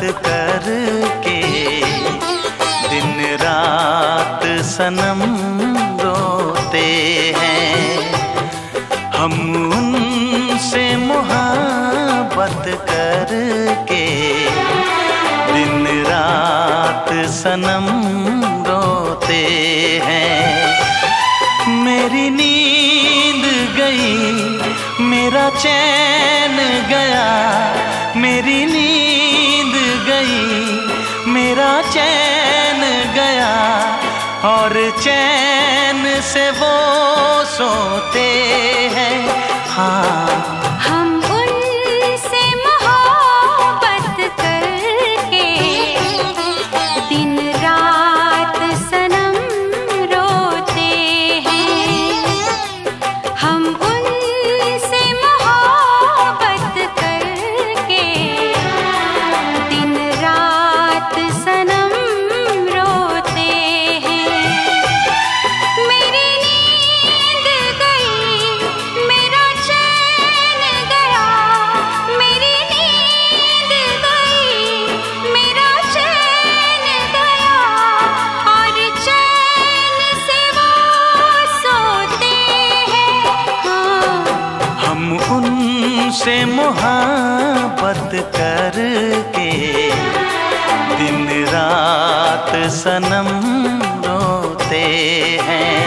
करके दिन रात सनम रोते हैं। हम उनसे मोहब्बत करके दिन रात सनम रोते हैं। मेरी नींद गई, मेरा चैन गया, मेरी नींद गई, मेरा चैन गया, और चैन से वो सोते हैं। हाँ, हम उनसे मोहब्बत करके दिन रात सनम रोते हैं। हम उनसे मोहब्बत करके दिन रात सनम रोते हैं। मेरी नींद गई, मेरा चैन गया, मेरी नींद गई, मेरा चैन गया, और चैन से वो सोते हैं। हाँ, हम उनसे मोहब्बत करके दिन रात सनम रोते हैं।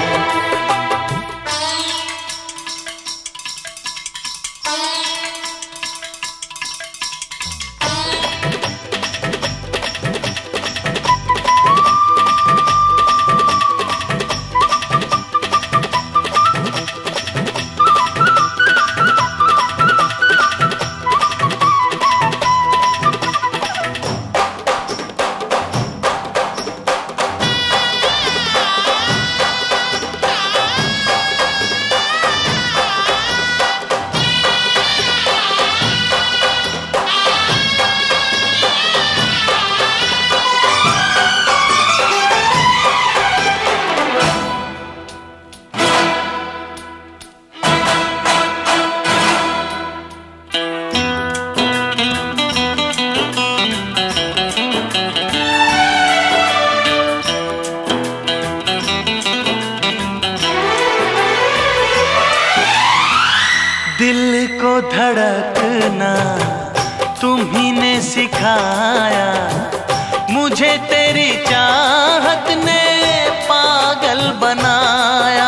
दिल को धड़कना तुम्ही ने सिखाया, मुझे तेरी चाहत ने पागल बनाया।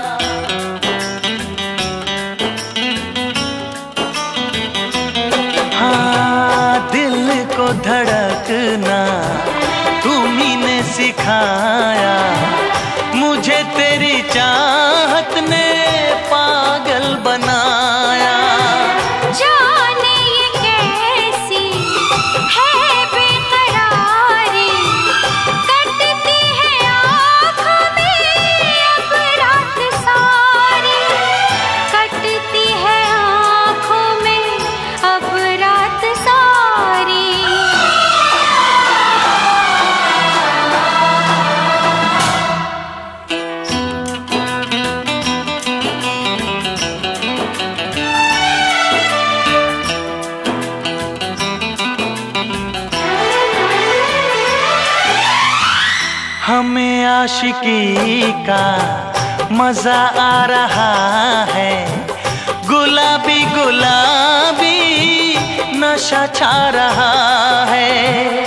हाँ, दिल को धड़कना तुम्ही ने सिखाया, मुझे तेरी चाहत ने पागल बनाया। जाने ये कैसी है बेकरारी, कटती है आँखों में अब रात सारी, कटती है आँखों में अब रात सारी। हमें आशिकी का मजा आ रहा है, गुलाबी गुलाबी नशा छा रहा है।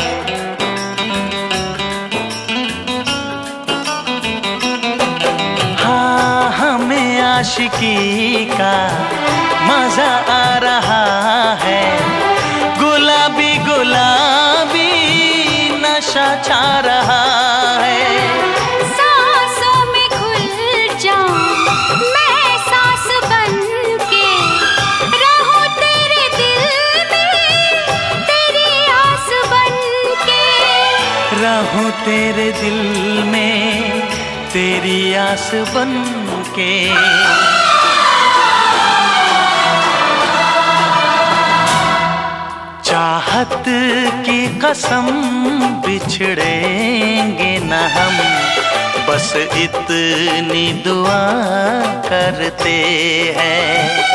हाँ, हमें आशिकी का मजा आ रहा है, गुलाबी गुलाबी नशा छा रहा है। सांसों में घुल जाऊं मैं सांस बनके, रहूं तेरे दिल में तेरी आस बनके, रहूं तेरे दिल में तेरी आस बनके। चाहत की कसम बिछड़ेंगे न हम, बस इतनी दुआ करते हैं।